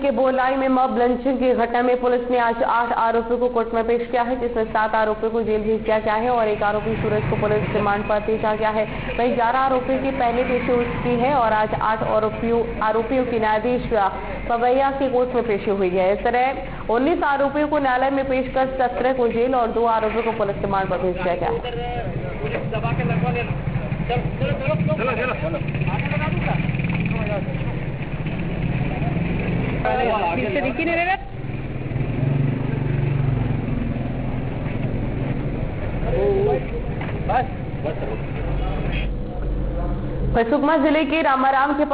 के बोलाई में मॉब लंचिंग की घटना में पुलिस ने आज 8 आरोपियों को कोर्ट में पेश किया है, जिसमें 7 आरोपियों को जेल भेज दिया गया है और एक आरोपी सूरज को पुलिस रिमांड पर भेजा गया है। वहीं 11 आरोपियों की पहले पेशी हो चुकी है और आज 8 आरोपियों की न्यायाधीश पवैया की कोर्ट में पेशी हुई है। इस तरह 19 आरोपियों को न्यायालय में पेश कर 17 को जेल और 2 आरोपियों को पुलिस रिमांड पर भेज दिया गया है। सुकमा जिले के रामाराम के